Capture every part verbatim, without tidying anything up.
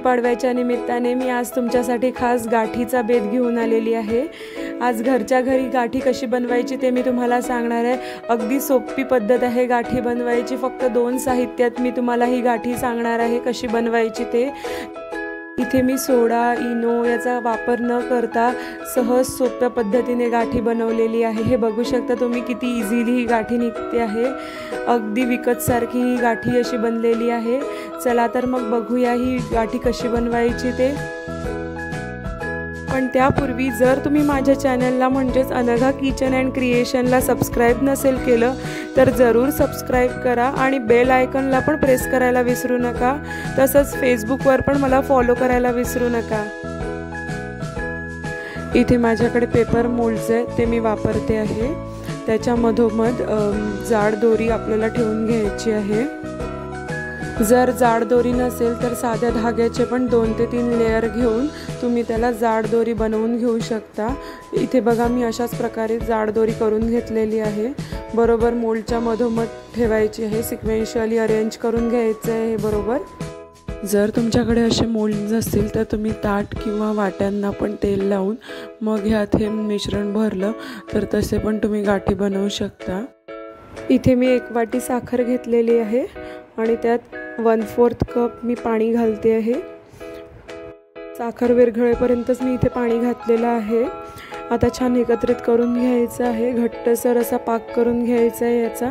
गुढीपाडव्याच्या निमित्ताने मी आज तुमच्यासाठी खास गाठीचा बेत घेऊन आलेली आहे। आज घरच्या घरी गाठी कशी बनवायची ते मी तुम्हाला सांगणार आहे। अगदी सोपी पद्धत आहे गाठी बनवायची। फक्त दोन साहित्यात मी तुम्हाला ही गाठी सांगणार आहे कशी बनवायची ते। इथे मी सोडा इनो याचा वापर न करता सहज सोप्या पद्धतीने गाठी बनवलेली आहे। हे बघू शकता तुम्ही किती इझिली ही गाठी निघते आहे। अगदी विकत सारखी ही गाठी अशी बनलेली आहे। चला तर मग बघूया ही गाठी कशी बनवायची ते। पण त्यापूर्वी जर तुम्ही माझ्या चॅनलला म्हणजेच अनघा किचन अँड क्रिएशनला सबस्क्राइब नसेल केलं तर जरूर सबस्क्राइब करा आणि बेल आयकॉनला पण प्रेस करायला विसरू नका। तसंच फेसबुकवर पण मला फॉलो करायला विसरू नका। इथे माझ्याकडे पेपर मोल्ड्स आहे ते मी वापरते आहे। त्याच्या मधोमध जाड दोरी आपल्याला ठेवून घ्यायची आहे। जर जाड दोरी नसेल तर साध्या धाग्याचे पण दोन ते तीन लेयर घेऊन तुम्ही त्याला जाड दोरी बनवून घेऊ शकता। इथे बघा मी अशाच प्रकारे जाड दोरी करून घेतलेली आहे। बरोबर मोल्डच्या मधोमध ठेवायची आहे। सिक्वेन्शियली अरेंज करून घ्यायचं आहे हे बरोबर। जर तुमच्याकडे असे मोल्ड नसतील तर तुम्ही ताट किंवा वाट्यांना पण तेल लावून मग ह्यात हे मिश्रण भरलं तर तसे पण तुम्ही गाठी बनवू शकता। इथे मी एक वाटी साखर घेतलेली आहे आणि त्यात वन फोर्थ कप मी पाणी घालते आहे। साखर विरघळेपर्यंतच मी इथे पाणी घातलेलं आहे। आता छान एकत्रित करून घ्यायचं आहे। घट्टसर असा पाक करून घ्यायचा आहे याचा।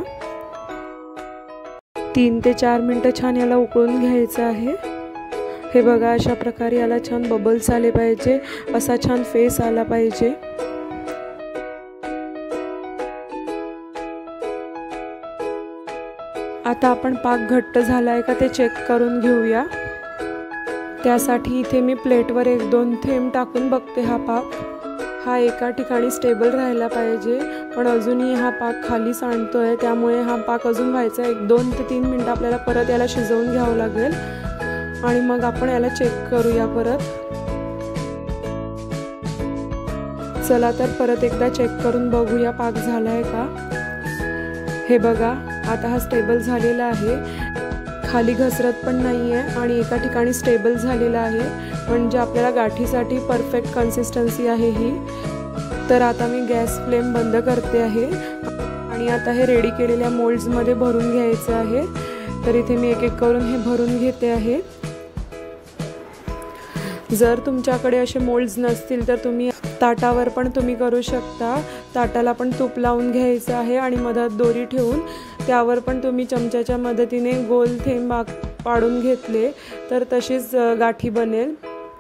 तीन ते चार मिनटं छान याला उकळून घ्यायचं आहे। हे बघा अशा प्रकारे याला छान बबल्स आले पाहिजे, असा छान फेस आला पाहिजे। आता आपण पाक घट्ट झाला आहे का ते चेक करून घेऊया। त्यासाठी इथे मी प्लेटवर एक दोन थेंब टाकून बघते हा पाक। हा एका ठिकाणी स्टेबल राहायला पाहिजे, पण अजूनही हा पाक खाली सांडतोय, त्यामुळे हा पाक अजून व्हायचा। एक दोन ते तीन मिनटं आपल्याला परत याला शिजवून घ्यावं लागेल आणि मग आपण याला चेक करूया परत। चला तर परत एकदा चेक करून बघूया पाक झालाय का। हे बघा आता हा स्टेबल झालेला आहे, खाली घसरत पण नाही आहे आणि एका ठिकाणी स्टेबल झालेला आहे, म्हणजे आपल्याला गाठीसाठी परफेक्ट कन्सिस्टन्सी आहे ही। तर आता मी गॅस फ्लेम बंद करते आहे आणि आता हे रेडी केलेल्या मोल्ड्समध्ये भरून घ्यायचं आहे। तर इथे मी एक एक करून हे भरून घेते आहे। जर तुमच्याकडे असे मोल्ड्स नसतील तर तुम्ही ताटावर पण तुम्ही करू शकता। ताटाला पण तूप लावून घ्यायचं आहे आणि मधात दोरी ठेवून त्यावर पण तुम्ही चमच्याच्या मदतीने गोल थेंब पाडून घेतले तर तशीच गाठी बनेल।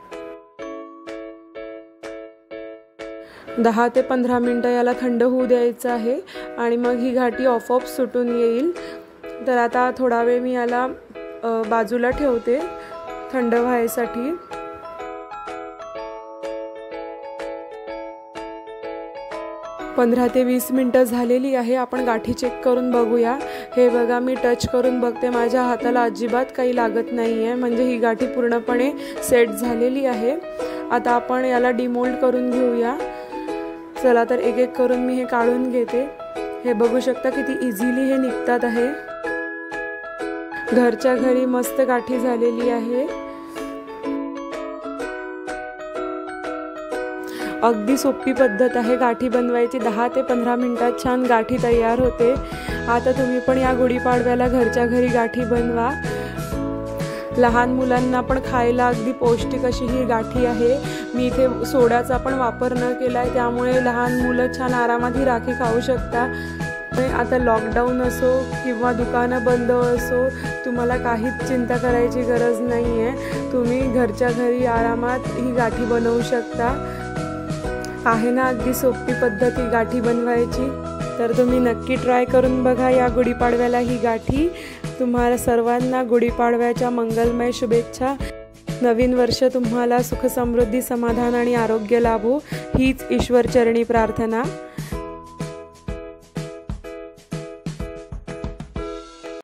दहा ते पंधरा मिनटं याला थंड होऊ द्यायचं आहे आणि मग ही गाठी ऑफ ऑफ सुटून येईल। तर आता थोडा वेळ मी याला बाजूला ठेवते थंड व्हायसाठी। पंधरा ते वीस मिनटं झालेली आहे। आपण गाठी चेक करून बघूया। हे बघा मी टच करून बघते, माझ्या हाताला अजिबात काही लागत नाही आहे, म्हणजे ही गाठी पूर्णपणे सेट झालेली आहे। आता आपण याला डिमोल्ड करून घेऊया। चला तर एक एक करून मी हे काढून घेते। हे बघू शकता किती इझिली हे निघतात आहे। घरच्या घरी मस्त गाठी झालेली आहे। अगदी सोपी पद्धत आहे गाठी बनवायची। दहा ते पंधरा मिनिटात छान गाठी तयार होते। आता तुम्ही पण या गुढीपाडव्याला घरच्या घरी गाठी बनवा। लहान मुलांना पण खायला अगदी पौष्टिक अशी ही गाठी आहे। मी इथे सोड्याचा पण वापर न केला आहे, त्यामुळे लहान मुलं छान आरामात ही राखी खाऊ शकता। आता लॉकडाऊन असो किंवा दुकानं बंद असो, तुम्हाला काहीच चिंता करायची गरज नाही आहे। तुम्ही घरच्या घरी आरामात ही गाठी बनवू शकता। आहे ना अगदी सोपी पद्धत ही गाठी बनवायची। तर तुम्ही नक्की ट्राय करून बघा या गुढीपाडव्याला ही गाठी। तुम्हाला सर्वांना गुढीपाडव्याच्या मंगलमय शुभेच्छा। नवीन वर्ष तुम्हाला सुख समृद्धी समाधान आणि आरोग्य लाभो हीच ईश्वरचरणी प्रार्थना।